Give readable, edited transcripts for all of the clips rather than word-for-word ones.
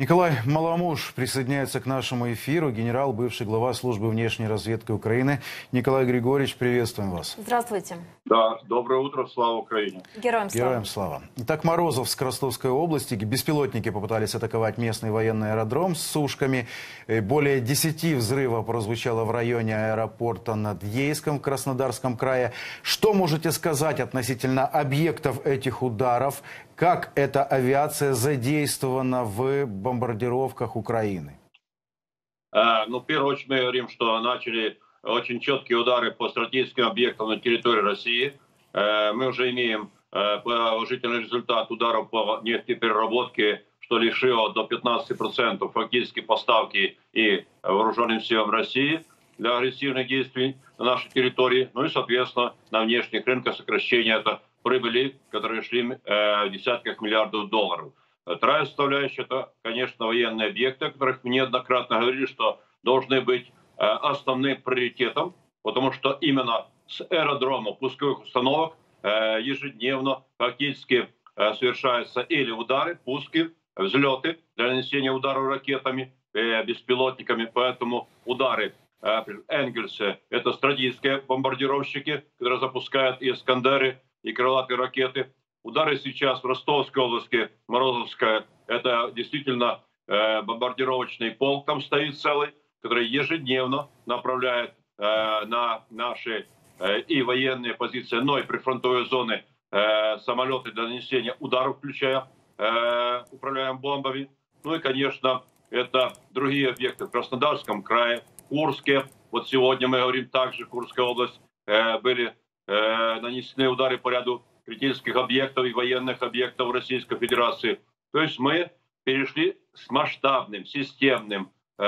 Николай Маламуш присоединяется к нашему эфиру. Генерал, бывший глава службы внешней разведки Украины. Николай Григорьевич, приветствуем вас. Здравствуйте. Да, доброе утро, слава Украине. Героям слава. Героям слава. Итак, Морозовск Ростовской области. Беспилотники попытались атаковать местный военный аэродром с сушками. Более 10 взрывов прозвучало в районе аэропорта над Ейском в Краснодарском крае. Что можете сказать относительно объектов этих ударов? Как эта авиация задействована в бомбардировках Украины? В первую очередь мы говорим, что начали очень четкие удары по стратегическим объектам на территории России. Мы уже имеем положительный результат ударов по нефтепереработке, что лишило до 15% фактически поставки и вооруженным силам России для агрессивных действий на нашей территории. Ну и, соответственно, на внешних рынках сокращение это прибыли, которые шли в десятках миллиардов долларов. Вторая составляющая – это, конечно, военные объекты, о которых мы неоднократно говорили, что должны быть основным приоритетом, потому что именно с аэродрома пусковых установок ежедневно фактически совершаются или удары, пуски, взлеты для нанесения ударов ракетами, беспилотниками. Поэтому удары в Энгельсе – это стратегические бомбардировщики, которые запускают и «Искандеры», и крылатые ракеты. Удары сейчас в Ростовской области, Морозовская, это действительно бомбардировочный полк там стоит целый, который ежедневно направляет на наши и военные позиции, но и прифронтовые зоны самолеты для нанесения ударов, включая управляем бомбами. Ну и, конечно, это другие объекты в Краснодарском крае, Курске. Вот сегодня мы говорим также, Курская область, были нанесены удары по ряду критических объектов и военных объектов Российской Федерации. То есть мы перешли с масштабным, системным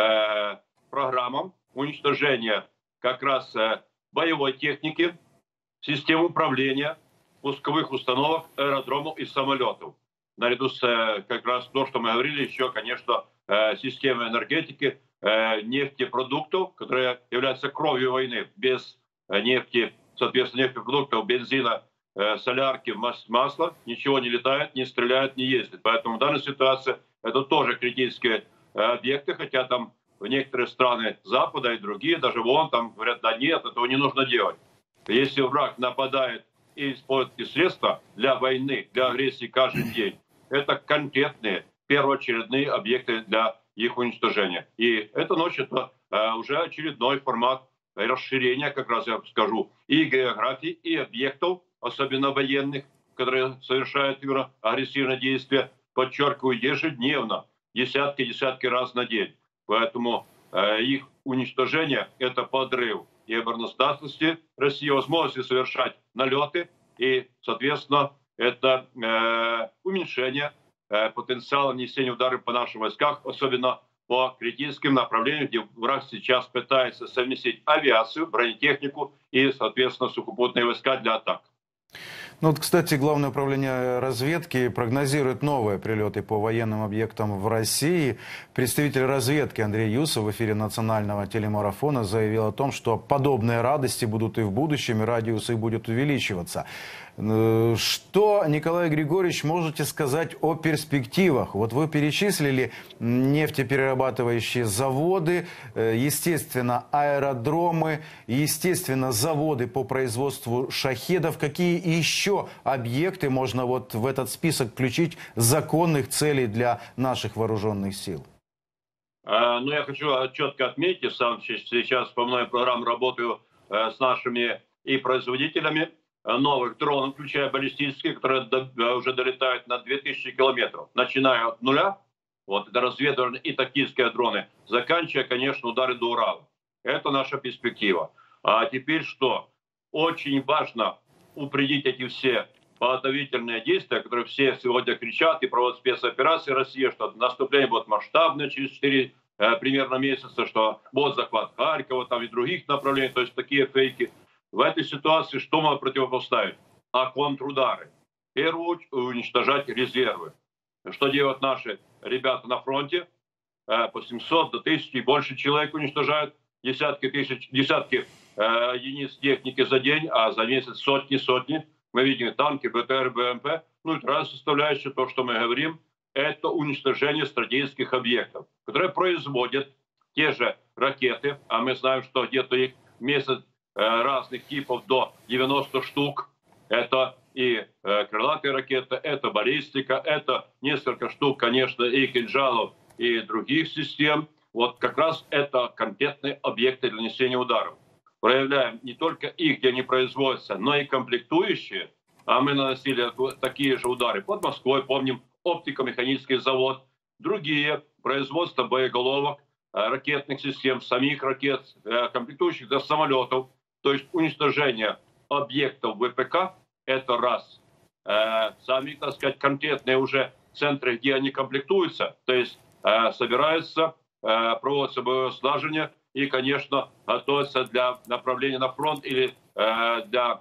программам уничтожения как раз боевой техники, систем управления, пусковых установок, аэродромов и самолетов. Наряду с как раз то, что мы говорили, еще, конечно, системы энергетики, нефтепродуктов, которые являются кровью войны. Без нефти, соответственно, нефтепродуктов, бензина, солярки, масла, ничего не летает, не стреляет, не ездит. Поэтому в данной ситуации это тоже критические объекты, хотя там в некоторые страны Запада и другие, даже вон там говорят, да нет, этого не нужно делать. Если враг нападает и использует эти средства для войны, для агрессии каждый день, это конкретные первоочередные объекты для их уничтожения. И это носит уже очередной формат расширения, как раз я скажу, и географии, и объектов, особенно военных, которые совершают агрессивные действия, подчеркиваю, ежедневно, десятки раз на день. Поэтому их уничтожение – это подрыв и обороноспособности России, возможности совершать налеты, и, соответственно, это уменьшение потенциала нанесения ударов по нашим войскам, особенно по критическим направлениям, где враг сейчас пытается совместить авиацию, бронетехнику и, соответственно, сухопутные войска для атак. Ну вот, кстати, Главное управление разведки прогнозирует новые прилеты по военным объектам в России. Представитель разведки Андрей Юсов в эфире национального телемарафона заявил о том, что подобные радости будут и в будущем, и радиус их будет увеличиваться. Что, Николай Григорьевич, можете сказать о перспективах? Вот вы перечислили нефтеперерабатывающие заводы, естественно, аэродромы, естественно, заводы по производству шахедов. Какие еще объекты можно вот в этот список включить законных целей для наших вооруженных сил? Ну, я хочу четко отметить, сам сейчас по многим программам работаю с нашими и производителями новых дронов, включая баллистические, которые уже долетают на 2000 километров, начиная от нуля, вот это разведывательные и тактические дроны, заканчивая, конечно, удары до Урала. Это наша перспектива. А теперь что? Очень важно упредить эти все подавительные действия, которые все сегодня кричат и проводят спецоперации России, что наступление будет масштабное через 4 примерно месяца, что будет захват Харькова там и других направлений, то есть такие фейки. В этой ситуации что можно противопоставить? А контрудары. В первую очередь уничтожать резервы. Что делают наши ребята на фронте? По 700 до 1000 и больше человек уничтожают, десятки единиц техники за день, а за месяц сотни. Мы видим танки, БТР, БМП. Ну и вторая составляющая, то, что мы говорим, это уничтожение стратегических объектов, которые производят те же ракеты, а мы знаем, что где-то их месяц разных типов до 90 штук. Это и крылатые ракеты, это баллистика, это несколько штук, конечно, и кинжалов, и других систем. Вот как раз это конкретные объекты для нанесения ударов. Проявляем не только их, где они производятся, но и комплектующие. А мы наносили такие же удары под Москвой, помним, оптико-механический завод, другие производства боеголовок, ракетных систем, самих ракет, комплектующих для самолетов. То есть уничтожение объектов ВПК – это раз. Сами, так сказать, конкретные уже центры, где они комплектуются, то есть собираются, проводятся боевое слаживание и, конечно, готовятся для направления на фронт или для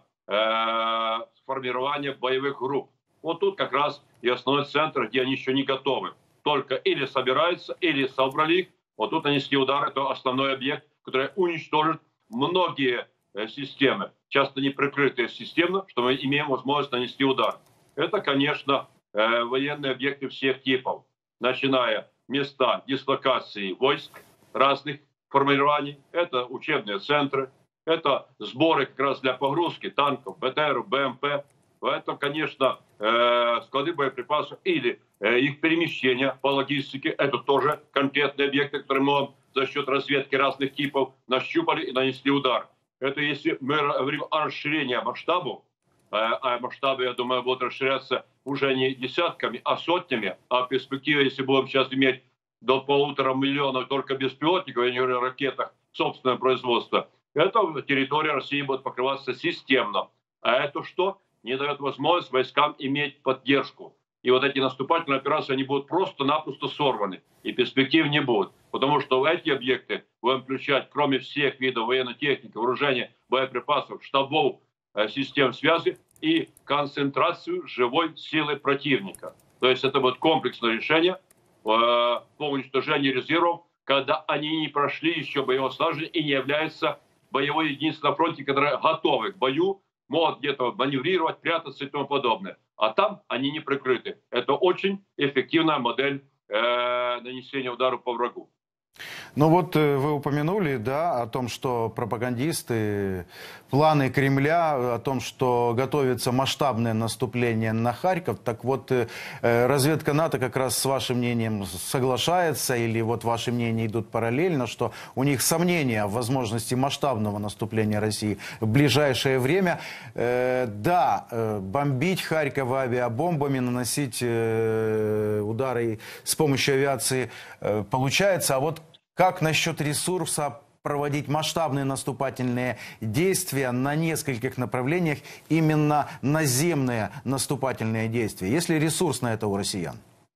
формирования боевых групп. Вот тут как раз и основной центр, где они еще не готовы. Только или собираются, или собрали их. Вот тут нанести удар – это основной объект, который уничтожит многие системы, часто не прикрытые системно, что мы имеем возможность нанести удар. Это, конечно, военные объекты всех типов, начиная места дислокации войск разных формирований, это учебные центры, это сборы как раз для погрузки танков, БТР, БМП, это, конечно, склады боеприпасов или их перемещение по логистике, это тоже конкретные объекты, которые мы за счет разведки разных типов нащупали и нанесли удар. Это если мы говорим о расширении масштабов, а масштабы, я думаю, будут расширяться уже не десятками, а сотнями, а в перспективе, если будем сейчас иметь до 1,5 миллиона только беспилотников, я не говорю о ракетах, собственное производство, это территория России будет покрываться системно. А это что? Не дает возможность войскам иметь поддержку. И вот эти наступательные операции, они будут просто-напросто сорваны. И перспектив не будет. Потому что в эти объекты будем включать, кроме всех видов военной техники, вооружения, боеприпасов, штабов, систем связи и концентрацию живой силы противника. То есть это будет комплексное решение по уничтожению резервов, когда они не прошли еще боевое слаживание и не являются боевой единицей на фронте, которые готовы к бою, могут где-то маневрировать, прятаться и тому подобное. А там они не прикрыты. Это очень эффективная модель нанесения удара по врагу. Ну вот вы упомянули, да, о том, что пропагандисты, планы Кремля, о том, что готовится масштабное наступление на Харьков. Так вот, разведка НАТО как раз с вашим мнением соглашается, или вот ваши мнения идут параллельно, что у них сомнения в возможности масштабного наступления России в ближайшее время. Да, бомбить Харьков авиабомбами, наносить удары с помощью авиации получается, а вот как насчет ресурса проводить масштабные наступательные действия на нескольких направлениях, именно наземные наступательные действия? Есть ли ресурс на это у россиян?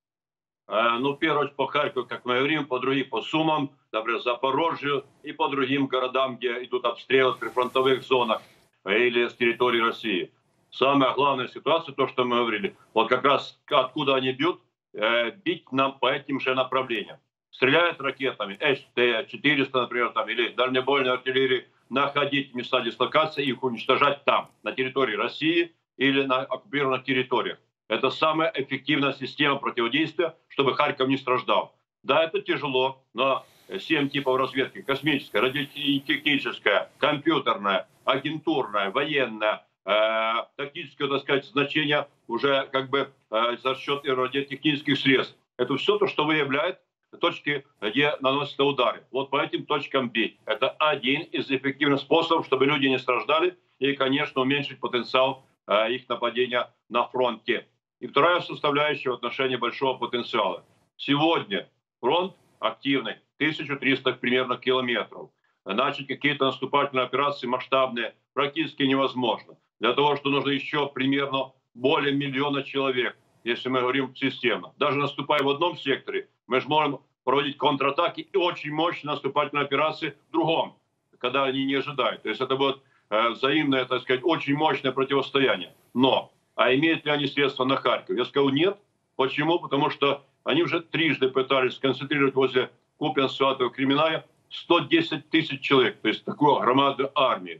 Ну, в первую очередь по Харькову, как мы говорим, по другим, по Сумам, например, Запорожью и по другим городам, где идут обстрелы в прифронтовых зонах или с территории России. Самая главная ситуация, то, что мы говорили, вот как раз откуда они бьют, бить нам по этим же направлениям. Стреляют ракетами С-400, например, там, или дальнобойной артиллерии, находить места дислокации и их уничтожать там, на территории России или на оккупированных территориях. Это самая эффективная система противодействия, чтобы Харьков не страдал. Да, это тяжело, но 7 типов разведки: космическая, радиотехническая, компьютерная, агентурная, военная, тактическое, так сказать, значение уже как бы за счет радиотехнических средств. Это все то, что выявляет точки, где наносятся удары. Вот по этим точкам бить. Это один из эффективных способов, чтобы люди не страдали и, конечно, уменьшить потенциал их нападения на фронте. И вторая составляющая в отношении большого потенциала. Сегодня фронт активный, 1300 примерно километров. Начать какие-то наступательные операции масштабные практически невозможно. Для того, что нужно еще примерно более 1 миллиона человек, если мы говорим системно. Даже наступая в одном секторе, мы же можем проводить контратаки и очень мощные наступательные операции в другом, когда они не ожидают. То есть это будет взаимное, так сказать, очень мощное противостояние. Но, а имеют ли они средства на Харьков? Я сказал, нет. Почему? Потому что они уже трижды пытались сконцентрировать возле Купянск-Сватового Кременная 110 тысяч человек. То есть такую громадную армию.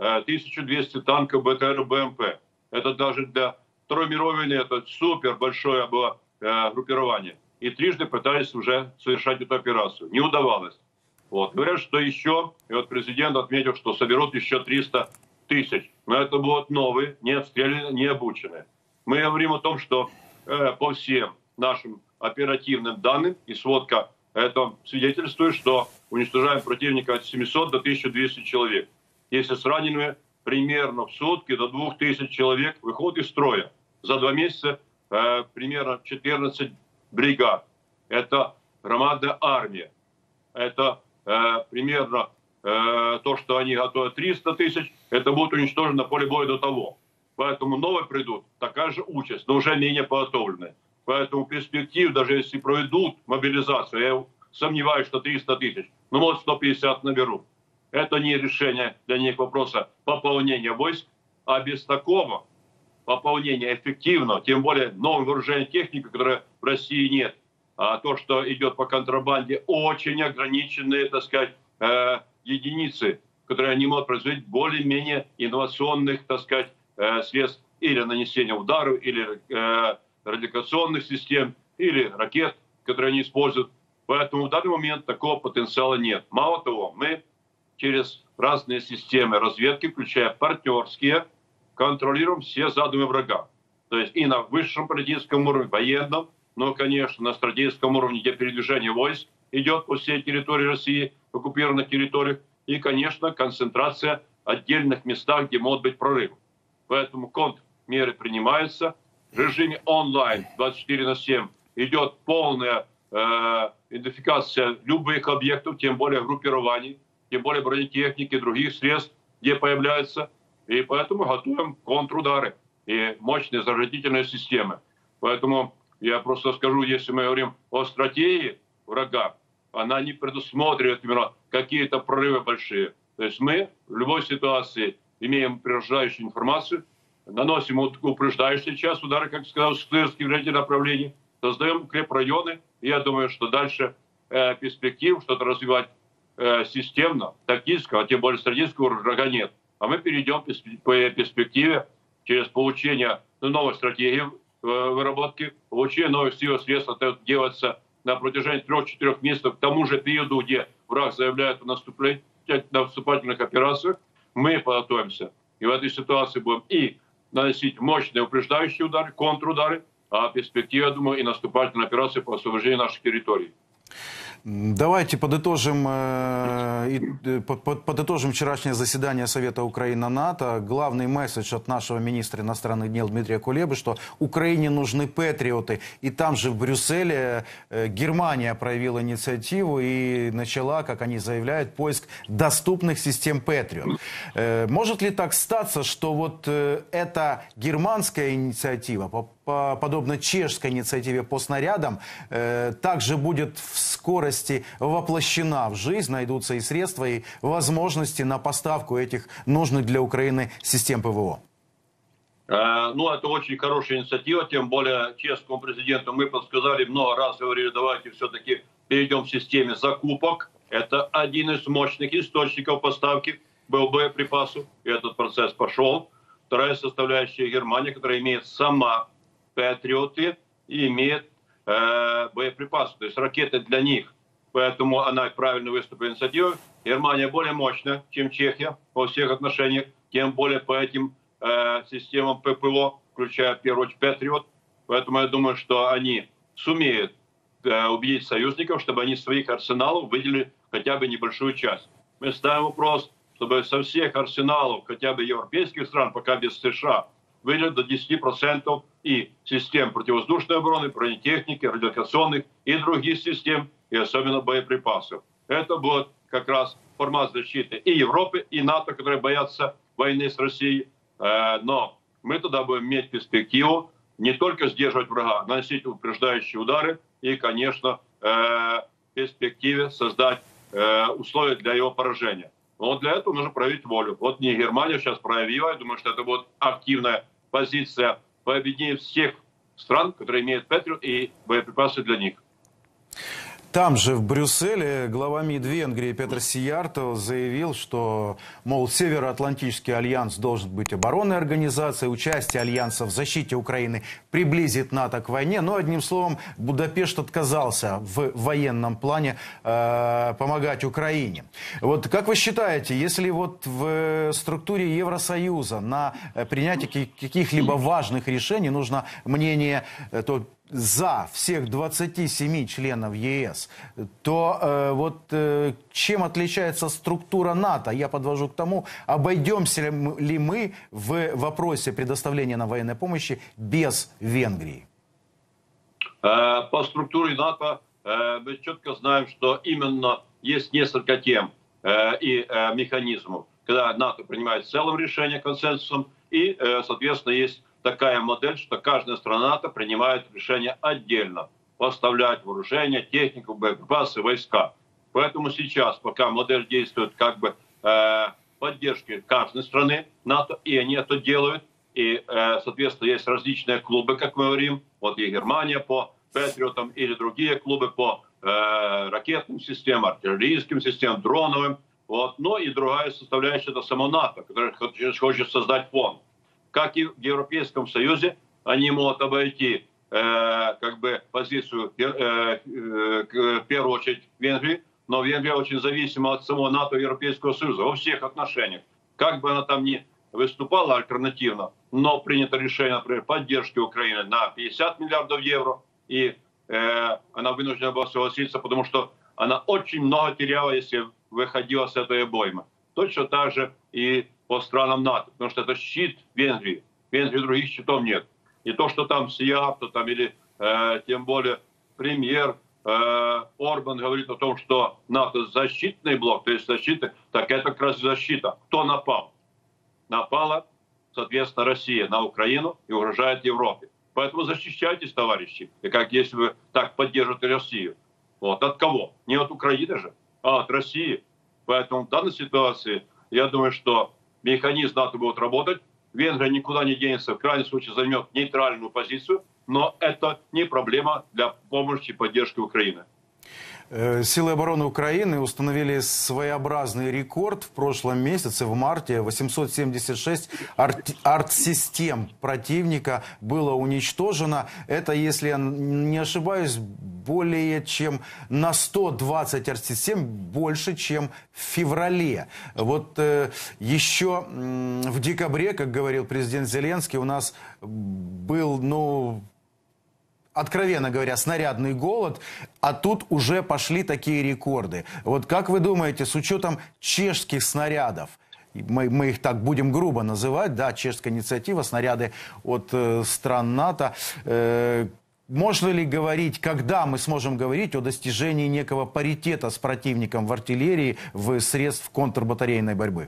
1200 танков, БТР, БМП. Это даже для Второй мировой войны это супер большое было группирования. И трижды пытались уже совершать эту операцию. Не удавалось. Вот. Говорят, что еще, и вот президент отметил, что соберут еще 300 тысяч. Но это будут новые, не обстрелянные, не обученные. Мы говорим о том, что по всем нашим оперативным данным, и сводка это свидетельствует, что уничтожаем противника от 700 до 1200 человек. Если с ранеными, примерно в сутки до 2000 человек выходит из строя. За 2 месяца примерно 14 бригад. Это громадная армия. Это примерно то, что они готовят 300 тысяч, это будет уничтожено на поле боя до того. Поэтому новые придут, такая же участь, но уже менее подготовленные. Поэтому перспектив, даже если проведут мобилизацию, я сомневаюсь, что 300 тысяч, но может 150 наберут. Это не решение для них вопроса пополнения войск, а без такого пополнения эффективного, тем более новой вооруженной техники, которой в России нет, а то, что идет по контрабанде, очень ограниченные, так сказать, единицы, которые они могут производить более-менее инновационных, так сказать, средств или нанесения ударов, или радиолокационных систем, или ракет, которые они используют. Поэтому в данный момент такого потенциала нет. Мало того, мы через разные системы разведки, включая партнерские, контролируем все задумы врага. То есть и на высшем политическом уровне, военном, но, конечно, на стратегическом уровне, где передвижение войск идет по всей территории России, в оккупированных территориях, и, конечно, концентрация в отдельных местах, где могут быть прорывы. Поэтому контрмеры принимаются. В режиме онлайн 24/7 идет полная идентификация любых объектов, тем более группирований, тем более бронетехники, других средств, где появляются. И поэтому готовим контрудары и мощные зажигательные системы. Поэтому я просто скажу, если мы говорим о стратегии врага, она не предусматривает именно какие-то прорывы большие. То есть мы в любой ситуации имеем упреждающую информацию, наносим упреждающий час удары, как сказал Стырский, в эти направления, создаем укрепрайоны. И я думаю, что дальше перспектив что-то развивать системно, тактического, а тем более стратегического врага нет. А мы перейдем по перспективе через получение новой стратегии выработки, получение новых сил и средств. Это делается на протяжении 3-4 месяцев, к тому же периоду, где враг заявляет о наступлении, на вступательных операциях, мы подготовимся. И в этой ситуации будем и наносить мощные упреждающие удары, контрудары, а в перспективе, я думаю, и наступательные операции по освобождению наших территорий. Давайте подытожим вчерашнее заседание Совета Украина-НАТО. Главный месседж от нашего министра иностранных дел Дмитрия Кулебы, что Украине нужны патриоты. И там же в Брюсселе Германия проявила инициативу и начала, как они заявляют, поиск доступных систем Патриот. Может ли так статься, что вот эта германская инициатива, подобно чешской инициативе по снарядам, также будет в скорости воплощена в жизнь, найдутся и средства, и возможности на поставку этих нужных для Украины систем ПВО? Ну, это очень хорошая инициатива, тем более чешскому президенту мы подсказали, много раз говорили, давайте все-таки перейдем к системе закупок. Это один из мощных источников поставки боеприпасов, и этот процесс пошел. Вторая составляющая Германия, которая имеет сама патриоты и имеет боеприпасы, то есть ракеты для них. Поэтому она правильно выступила инициативой. Германия более мощная, чем Чехия во всех отношениях, тем более по этим системам ППО, включая в первую очередь Патриот. Поэтому я думаю, что они сумеют убедить союзников, чтобы они своих арсеналов выделили хотя бы небольшую часть. Мы ставим вопрос, чтобы со всех арсеналов хотя бы европейских стран, пока без США, выделить до 10% и систем противовоздушной обороны, бронетехники, радиолокационных и других систем, и особенно боеприпасов. Это будет как раз формат защиты и Европы, и НАТО, которые боятся войны с Россией. Но мы тогда будем иметь перспективу не только сдерживать врага, наносить упреждающие удары и, конечно, в перспективе создать условия для его поражения. Но для этого нужно проявить волю. Вот не Германия сейчас проявила, я думаю, что это будет активная позиция по объединению всех стран, которые имеют Патриот и боеприпасы для них. Там же, в Брюсселе, глава МИД Венгрии Петр Сиярто заявил, что, мол, Североатлантический альянс должен быть оборонной организацией, участие альянса в защите Украины приблизит НАТО к войне. Но, одним словом, Будапешт отказался в военном плане помогать Украине. Вот как вы считаете, если вот в структуре Евросоюза на принятие каких-либо важных решений нужно мнение за всех 27 членов ЕС, то чем отличается структура НАТО? Я подвожу к тому, обойдемся ли мы в вопросе предоставления нам военной помощи без Венгрии? По структуре НАТО мы четко знаем, что именно есть несколько тем и механизмов, когда НАТО принимает в целом решение консенсусом, и, соответственно, есть такая модель, что каждая страна НАТО принимает решение отдельно. Поставлять вооружение, технику, боеприпасы, войска. Поэтому сейчас, пока модель действует как бы поддержки каждой страны НАТО, и они это делают. И, соответственно, есть различные клубы, как мы говорим. Вот и Германия по Патриотам, или другие клубы по ракетным системам, артиллерийским системам, дроновым. Вот. Но и другая составляющая — это само НАТО, которое хочет создать фонд. Как и в Европейском Союзе, они могут обойти как бы позицию, в первую очередь, Венгрии, но Венгрия очень зависима от самого НАТО и Европейского Союза во всех отношениях. Как бы она там ни выступала альтернативно, но принято решение, например, поддержки Украины на 50 миллиардов евро, и она вынуждена была согласиться, потому что она очень много теряла, если выходила с этой обоймы. Точно так же и по странам НАТО, потому что это щит Венгрии. В Венгрии других щитов нет. И то, что там Сиярто, там, или тем более премьер Орбан говорит о том, что НАТО защитный блок, то есть защита, так это как раз защита. Кто напал? Напала, соответственно, Россия на Украину и угрожает Европе. Поэтому защищайтесь, товарищи, и как если вы так поддержите Россию. Вот. От кого? Не от Украины же, а от России. Поэтому в данной ситуации, я думаю, что механизм НАТО будет работать. Венгрия никуда не денется, в крайнем случае займет нейтральную позицию, но это не проблема для помощи и поддержки Украины. Силы обороны Украины установили своеобразный рекорд в прошлом месяце, в марте. 876 артсистем противника было уничтожено. Это, если я не ошибаюсь, более чем на 120 артсистем больше, чем в феврале. Вот еще в декабре, как говорил президент Зеленский, у нас был, откровенно говоря, снарядный голод, а тут уже пошли такие рекорды. Вот как вы думаете, с учетом чешских снарядов, мы их так будем грубо называть, да, чешская инициатива, снаряды от стран НАТО, можно ли говорить, когда мы сможем говорить о достижении некого паритета с противником в артиллерии, в средств контрбатарейной борьбы?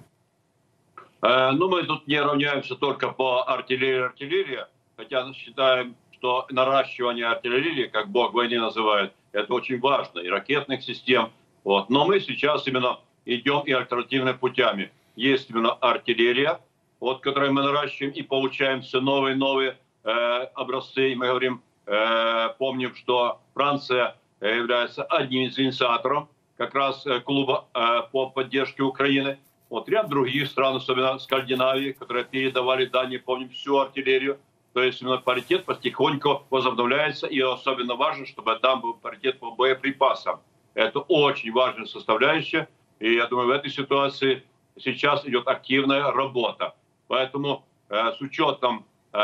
Мы тут не равняемся только по артиллерии, хотя считаем, что наращивание артиллерии, как бог войны называет, это очень важно, и ракетных систем. Вот. Но мы сейчас именно идем и альтернативными путями. Есть именно артиллерия, вот, которую мы наращиваем и получаем все новые и новые образцы. И мы говорим, помним, что Франция является одним из инициаторов как раз клуба по поддержке Украины. Вот ряд других стран, особенно Скандинавии, которые передавали, не помним, всю артиллерию. То есть именно паритет потихоньку возобновляется, и особенно важно, чтобы там был паритет по боеприпасам. Это очень важная составляющая, и я думаю, в этой ситуации сейчас идет активная работа. Поэтому с учетом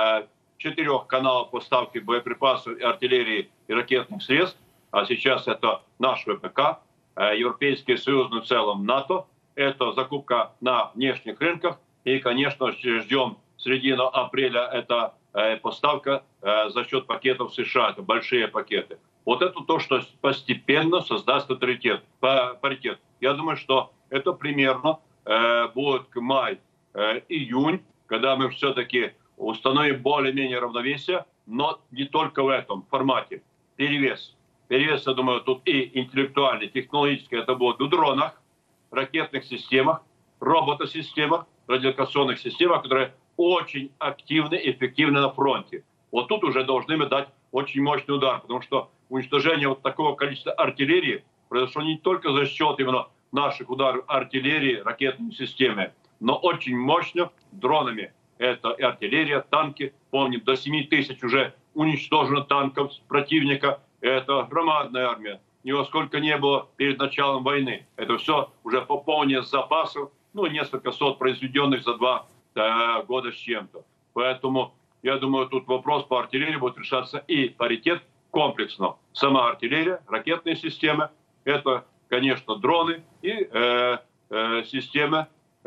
4 каналов поставки боеприпасов, артиллерии и ракетных средств, а сейчас это наш ВПК, Европейский Союз, в целом НАТО, это закупка на внешних рынках, и, конечно, ждем середину апреля это поставка за счет пакетов США, это большие пакеты. Вот это то, что постепенно создаст паритет. Я думаю, что это примерно будет к май-июнь, когда мы все-таки установим более-менее равновесие, но не только в этом формате. Перевес. Перевес, я думаю, тут и интеллектуальный, технологический, это будет в дронах, ракетных системах, роботосистемах, радиолокационных системах, которые очень активны и эффективны на фронте. Вот тут уже должны мы дать очень мощный удар, потому что уничтожение вот такого количества артиллерии произошло не только за счет именно наших ударов артиллерии, ракетной системы, но очень мощно дронами. Это и артиллерия, танки. Помним, до 7 тысяч уже уничтожено танков противника. Это громадная армия. Него сколько не было перед началом войны. Это все уже пополнение запасов, ну, несколько сот произведенных за 2 года с чем-то. Поэтому, я думаю, тут вопрос по артиллерии будет решаться и паритет комплексно. Сама артиллерия, ракетные системы, это, конечно, дроны и системы,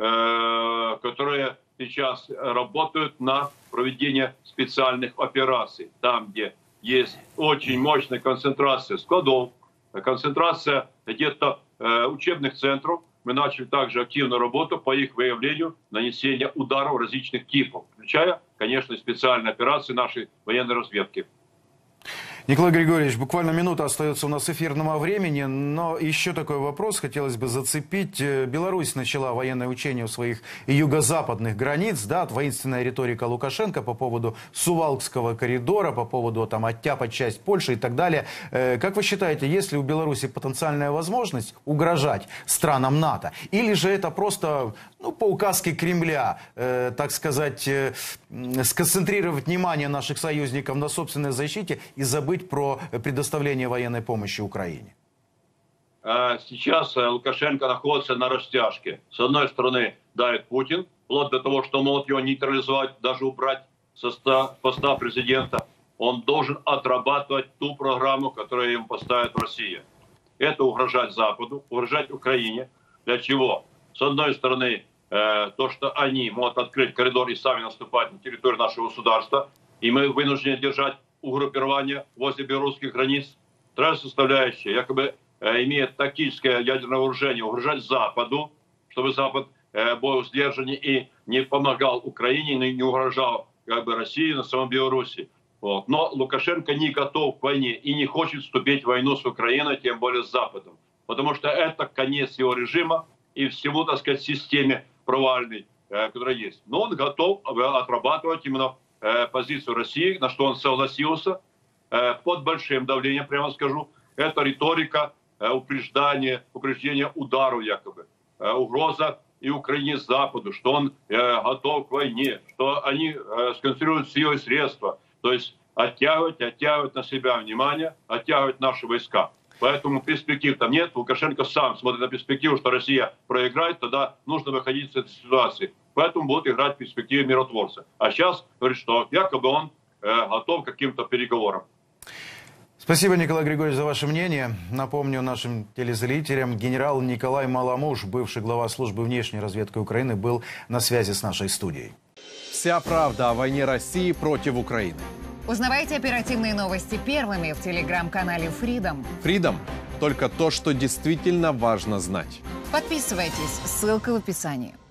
которые сейчас работают на проведение специальных операций. Там, где есть очень мощная концентрация складов, концентрация где-то учебных центров. Мы начали также активную работу по их выявлению, нанесения ударов различных типов, включая, конечно, специальные операции нашей военной разведки. Николай Григорьевич, буквально минута остается у нас эфирного времени, но еще такой вопрос хотелось бы зацепить. Беларусь начала военное учение у своих юго-западных границ, да, воинственная риторика Лукашенко по поводу Сувалкского коридора, по поводу там оттяпать часть Польши и так далее. Как вы считаете, есть ли у Беларуси потенциальная возможность угрожать странам НАТО? Или же это просто, ну, по указке Кремля, так сказать, сконцентрировать внимание наших союзников на собственной защите и забыть про предоставление военной помощи Украине? Сейчас Лукашенко находится на растяжке. С одной стороны, давит Путин, вплоть до того, что могут его нейтрализовать, даже убрать со поста президента. Он должен отрабатывать ту программу, которую ему поставит Россия. Это угрожать Западу, угрожать Украине. Для чего? С одной стороны, то, что они могут открыть коридор и сами наступать на территорию нашего государства, и мы вынуждены держать угруппирование возле белорусских границ. Вторая составляющая, якобы имеет тактическое ядерное вооружение, угрожать Западу, чтобы Запад был сдержан и не помогал Украине, не угрожал как бы России на самом Беларуси. Вот. Но Лукашенко не готов к войне и не хочет вступить в войну с Украиной, тем более с Западом. Потому что это конец его режима и всему, так сказать, системе провальной, которая есть. Но он готов отрабатывать именно позицию России, на что он согласился, под большим давлением, прямо скажу. Это риторика упреждения удару якобы. Угроза и Украине с Западу, что он готов к войне, что они сконцентрируют силы и средства. То есть оттягивать на себя внимание, оттягивать наши войска. Поэтому перспектив там нет. Лукашенко сам смотрит на перспективу, что Россия проиграет, тогда нужно выходить из этой ситуации. Поэтому будут играть в перспективе миротворца. А сейчас говорит, что якобы он готов к каким-то переговорам. Спасибо, Николай Григорьевич, за ваше мнение. Напомню нашим телезрителям, генерал Николай Маламуш, бывший глава службы внешней разведки Украины, был на связи с нашей студией. Вся правда о войне России против Украины. Узнавайте оперативные новости первыми в телеграм-канале Freedom. Freedom – только то, что действительно важно знать. Подписывайтесь, ссылка в описании.